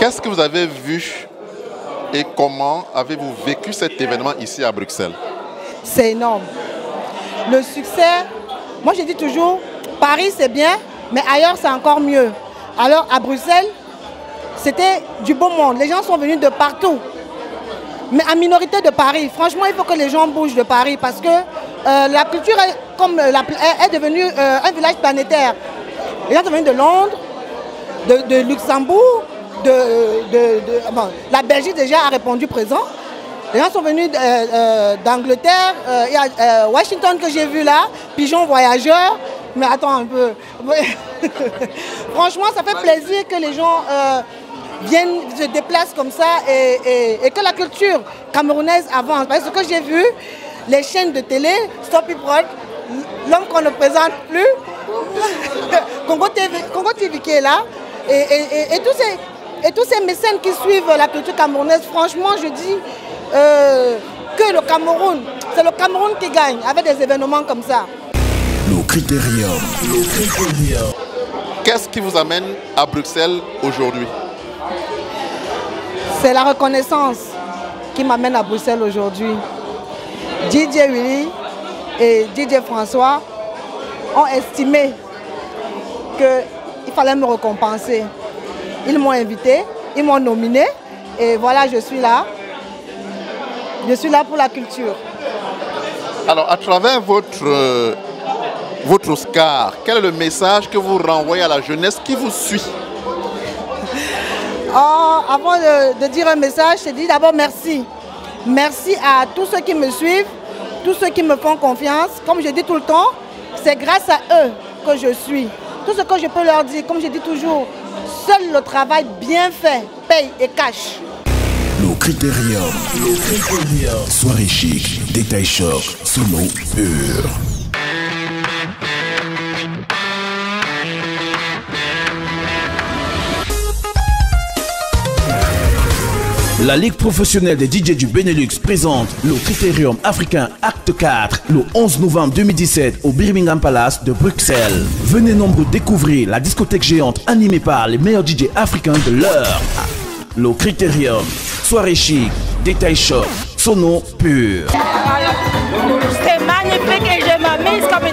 Qu'est-ce que vous avez vu et comment avez-vous vécu cet événement ici à Bruxelles? C'est énorme. Le succès, moi je dis toujours, Paris c'est bien, mais ailleurs c'est encore mieux. Alors à Bruxelles, c'était du beau monde. Les gens sont venus de partout. Mais en minorité de Paris. Franchement, il faut que les gens bougent de Paris parce que la culture est devenue un village planétaire. Les gens sont venus de Londres, de Luxembourg, bon, la Belgique déjà a répondu présent. Les gens sont venus d'Angleterre, il y a Washington que j'ai vu là, Pigeon Voyageur. Mais attends un peu. Franchement, ça fait plaisir que les gens viennent, se déplacent comme ça et que la culture camerounaise avance. Parce que ce que j'ai vu, les chaînes de télé, Stop It Rock, l'homme qu'on ne présente plus, Congo TV qui est là, et tous ces mécènes qui suivent la culture camerounaise, franchement, je dis que le Cameroun, c'est le Cameroun qui gagne avec des événements comme ça. Le Critérium. Qu'est-ce qui vous amène à Bruxelles aujourd'hui? C'est la reconnaissance qui m'amène à Bruxelles aujourd'hui. DJ Willy et DJ François ont estimé qu'il fallait me récompenser. Ils m'ont invité, ils m'ont nominé et voilà, je suis là. Je suis là pour la culture. Alors, à travers votre Oscar, quel est le message que vous renvoyez à la jeunesse qui vous suit? Avant de dire un message, je dis d'abord merci. Merci à tous ceux qui me suivent, tous ceux qui me font confiance. Comme je dis tout le temps, c'est grâce à eux que je suis. Tout ce que je peux leur dire, comme je dis toujours, seul le travail bien fait paye et cache. Le Critérium. Soirée chic, détail choc, sono pur. La Ligue professionnelle des DJ du Benelux présente le Critérium africain Acte 4 le 11 novembre 2017 au Birmingham Palace de Bruxelles. Venez nombreux découvrir la discothèque géante animée par les meilleurs DJ africains de l'heure. Le Critérium, soirée chic, détail choc, sono pur. C'est magnifique et je m'amuse comme